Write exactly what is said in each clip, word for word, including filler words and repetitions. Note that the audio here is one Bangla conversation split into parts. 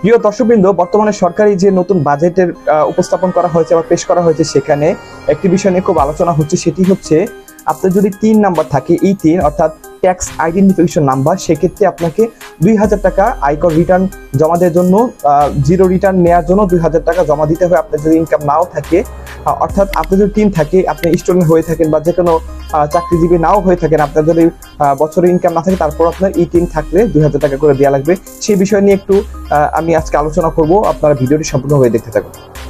প্রিয় দর্শকবৃন্দ, বর্তমানে সরকারি যে নতুন বাজেটের উপস্থাপন করা হয়েছে বা পেশ করা হয়েছে, সেখানে একটি বিষয় নিয়ে খুব আলোচনা হচ্ছে। সেটি হচ্ছে আপনার যদি তিন নাম্বার থাকে, এই তিন অর্থাৎ ট্যাক্স আইডেন্টিফিকেশন নাম্বার, সেক্ষেত্রে আপনাকে দুই হাজার টাকা আয়কর রিটার্ন জমা দেওয়ার জন্য, জিরো রিটার্ন নেওয়ার জন্য দুই হাজার টাকা জমা দিতে হবে। আপনার যদি ইনকাম নাও থাকে, অর্থাৎ আপনার যদি তিন থাকে, আপনি স্টুডেন্ট হয়ে থাকেন বা যে কোনো চাকরিজীবী নাও হয়ে থাকেন, আপনার যদি বছরের ইনকাম না থাকে, তারপর আপনার এই তিন থাকলে দুই হাজার টাকা করে দেওয়া লাগবে। সেই বিষয় নিয়ে একটু আমি আজকে আলোচনা করব, আপনারা ভিডিওটি সম্পূর্ণভাবে দেখতে থাকুন।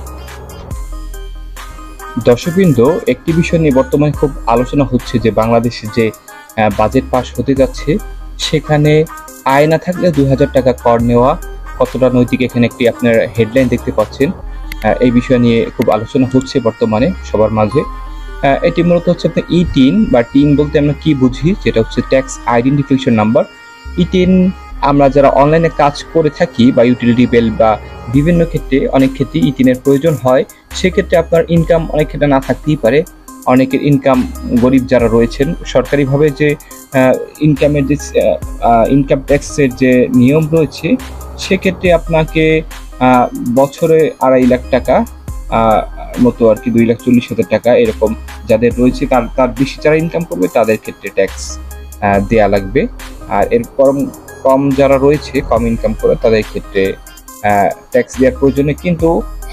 দর্শকবৃন্দ, একটি বিষয় নিয়ে বর্তমানে খুব আলোচনা হচ্ছে যে বাংলাদেশে যে বাজেট পাস হতে যাচ্ছে, সেখানে আয় না থাকলে দুই হাজার টাকা কর নেওয়া কতটা নৈতিক, এখানে একটি আপনার হেডলাইন দেখতে পাচ্ছেন। এই বিষয় নিয়ে খুব আলোচনা হচ্ছে বর্তমানে সবার মাঝে। এটি মূলত হচ্ছে আপনার ই টিন বা টিন বলতে আমরা কি বুঝি, যেটা হচ্ছে tax identification number. E TIN আমরা যারা অনলাইনে কাজ করে থাকি বা ইউটিলিটি বিল বা বিভিন্ন ক্ষেত্রে অনেক ক্ষেত্রে ই টিনের প্রয়োজন হয়, সেক্ষেত্রে আপনার ইনকাম অনেক ক্ষেত্রে না থাকতেই পারে। অনেকের ইনকাম, গরিব যারা রয়েছেন, সরকারিভাবে যে ইনকামের যে ইনকাম ট্যাক্সের যে নিয়ম রয়েছে, সেক্ষেত্রে আপনাকে বছরে আড়াই লাখ টাকা মতো আর কি, দুই লাখ চল্লিশ হাজার টাকা এরকম যাদের রয়েছে, তার তার বেশি যারা ইনকাম করবে তাদের ক্ষেত্রে ট্যাক্স দেয়া লাগবে। আর এর কম কম যারা রয়েছে, কম ইনকাম করে, তাদের ক্ষেত্রে ট্যাক্স দেওয়ার প্রয়োজনে কিন্তু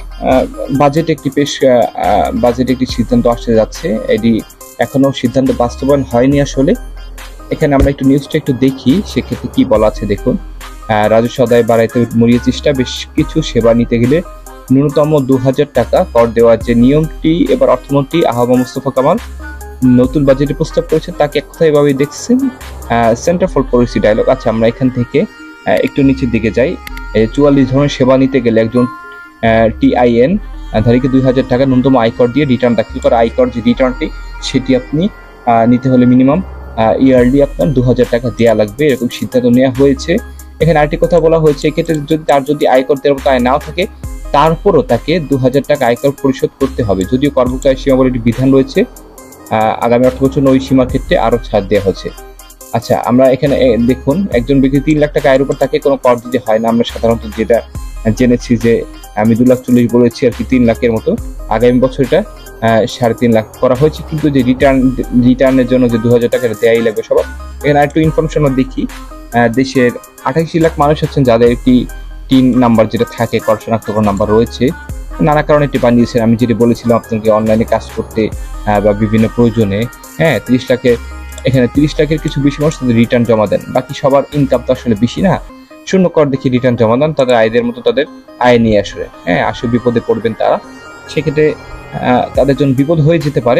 বাজেট একটি পেশ বাজেট একটি সিদ্ধান্ত আসতে যাচ্ছে। এটি এখনো সিদ্ধান্ত বাস্তবায়ন হয়নি আসলে। এখানে আমরা একটু নিউজটা একটু দেখি, সেক্ষেত্রে কি বলা আছে দেখুন। রাজস্ব আদায় বাড়াইতে মরিয়া চেষ্টা, বেশ কিছু সেবা নিতে গেলে ন্যূনতম দু হাজার টাকা কর দেওয়ার যে নিয়মটি এবার অর্থমন্ত্রী আহমদ মোস্তফা কামাল নতুন বাজেটে প্রস্তাব করেছেন, তাকে এক কথা এভাবে দেখছেন সেন্টার ফর পলিসি ডায়ালগ। আচ্ছা, আমরা এখান থেকে একটু নিচের দিকে যাই। চুয়াল্লিশ ধরনের সেবা নিতে গেলে একজন টিআইএন ধারীকে দুই হাজার টাকা ন্যূনতম আয়কর দিয়ে রিটার্ন দাখিল করা। আয়কর যে রিটার্নটি, সেটি আপনি নিতে হলে মিনিমাম ইয়ারলি আপনার দু হাজার টাকা দেওয়া লাগবে, এরকম সিদ্ধান্ত নেওয়া হয়েছে। এখানে আরেকটি কথা বলা হয়েছে, এক্ষেত্রে যদি তার যদি আয়কর দেওয়ার মতো আয় নাও থাকে, তারপরও তাকে দু হাজার টাকা আয়কর পরিশোধ করতে হবে। যদিও কর্মকর্তা সীমা বলে একটি বিধান রয়েছে, আগামী অর্থ বছর ওই সীমার ক্ষেত্রে আরো ছাড় দেওয়া হচ্ছে। আচ্ছা, আমরা এখানে দেখুন, একজন ব্যক্তি তিন লাখ টাকা আয়ের উপর তাকে কোনো কর দিতে হয় না। আমরা সাধারণত যেটা জেনেছি যে আমি দু লাখ চল্লিশ বলেছি আর কি, তিন লাখের মতো। আগামী বছর এটা সাড়ে তিন লাখ করা হয়েছে, কিন্তু যে রিটার্ন রিটার্নের জন্য যে দু হাজার টাকা দেয়াই লাগবে সবার। এখানে আরেকটু ইনফরমেশন দেখি। দেশের আঠাশি লাখ মানুষ আছেন যাদের একটি তিন নাম্বার যেটা থাকে, কর শনাক্তকরণ নাম্বার রয়েছে। নানা কারণে এটি বানিয়েছেন, আমি যেটি বলেছিলাম আপনাকে, অনলাইনে কাজ করতে বা বিভিন্ন প্রয়োজনে। হ্যাঁ, তিরিশ লাখের এখানে তিরিশ লাখের কিছু বেশি মানুষ তাদের রিটার্ন জমা দেন। বাকি সবার ইনকাম তো আসলে বেশি না, শূন্য কর দেখে রিটার্ন জমা দেন, তাদের আয়দের মতো তাদের আয় নিয়ে আসলে। হ্যাঁ, আসলে বিপদে পড়বেন তারা, সেক্ষেত্রে তাদের জন্য বিপদ হয়ে যেতে পারে।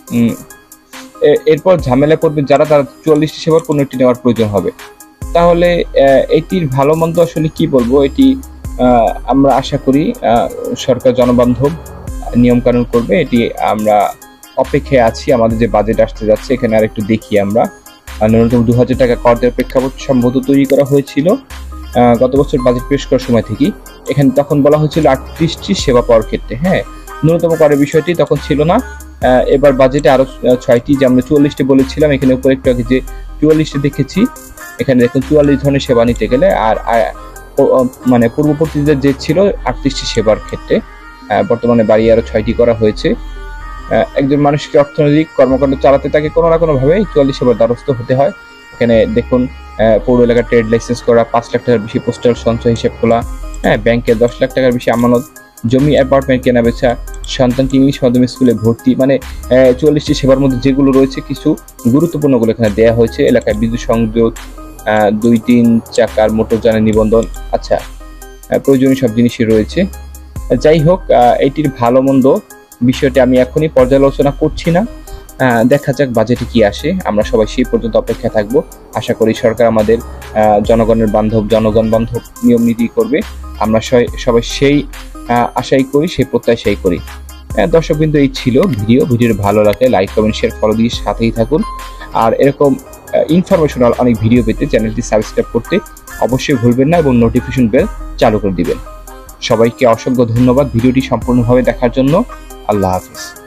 এরপর ঝামেলা করবে যারা, তারা চুয়াল্লিশটি সেবার কোনো একটি নেওয়ার প্রয়োজন হবে। তাহলে এটির ভালো মন্দ আসলে কি বলবো, এটি আমরা আশা করি সরকার জনবান্ধব নিয়ম কানুন করবে। এটি আমরা অপেক্ষায় আছি। আমাদের যে বাজেট আসতে যাচ্ছে, এখানে আর একটু দেখি আমরা। ন্যূনতম দু হাজার টাকা কর দেওয়ার প্রেক্ষাপট সম্ভবত তৈরি করা হয়েছিল গত বছর বাজেট পেশ করার সময় থেকেই। এখানে তখন বলা হয়েছিল আটত্রিশটি সেবা পাওয়ার ক্ষেত্রে। হ্যাঁ, ন্যূনতম করের বিষয়টি তখন ছিল না। এবার বাজেটে আরো ছয়টি, যে আমরা চুয়াল্লিশটি বলেছিলাম, এখানে উপরে একটু আগে যে চুয়াল্লিশটি দেখেছি, এখানে দেখুন চুয়াল্লিশ ধরনের সেবা নিতে গেলে। আর মানে পূর্ববর্তীদের যে ছিল আটত্রিশটি সেবার ক্ষেত্রে, বর্তমানে বাড়িয়ে আরো ছয়টি করা হয়েছে। একজন মানুষকে অর্থনৈতিক কর্মকাণ্ড চালাতে তাকে কোনো না কোনো ভাবে চুয়াল্লিশ সেবার দ্বারস্থ হতে হয়। এখানে দেখুন, পৌর এলাকার ট্রেড লাইসেন্স করা, পাঁচ লাখ টাকার বেশি পোস্টাল সঞ্চয় হিসেব খোলা, হ্যাঁ, ব্যাংকে দশ লাখ টাকার বেশি আমানত, জমি অ্যাপার্টমেন্ট কেনা বেচা, সন্তানকে ইংলিশ মাধ্যমে স্কুলে ভর্তি, মানে চুয়াল্লিশটি সেবার মধ্যে যেগুলো রয়েছে কিছু গুরুত্বপূর্ণগুলো এখানে দেওয়া হয়েছে। এলাকায় বিদ্যুৎ সংযোগ, দুই তিন চাকার মোটরযানের নিবন্ধন, আচ্ছা, প্রয়োজনীয় সব জিনিসই রয়েছে। যাই হোক, এটির ভালো মন্দ বিষয়টি আমি এখনই পর্যালোচনা করছি না, দেখা যাক বাজেটে কি আসে। আমরা সবাই সেই পর্যন্ত অপেক্ষা থাকবো। আশা করি সরকার আমাদের জনগণের বান্ধব, জনগণ বান্ধব নিয়ম নীতি করবে। আমরা সবাই সেই আশাই করি, সেই প্রত্যাশাই করি। দর্শকবৃন্দ, এই ছিল ভিডিও। ভিডিওটি ভালো লাগলে লাইক, কমেন্ট, শেয়ার, ফলো দিয়ে সাথেই থাকুন। আর এরকম ইনফরমেশনাল অনেক ভিডিও পেতে চ্যানেলটি সাবস্ক্রাইব করতে অবশ্যই ভুলবেন না এবং নোটিফিকেশন বেল চালু করে দিবেন। সবাইকে অসংখ্য ধন্যবাদ ভিডিওটি সম্পূর্ণভাবে দেখার জন্য। আল্লাহ হাফিজ।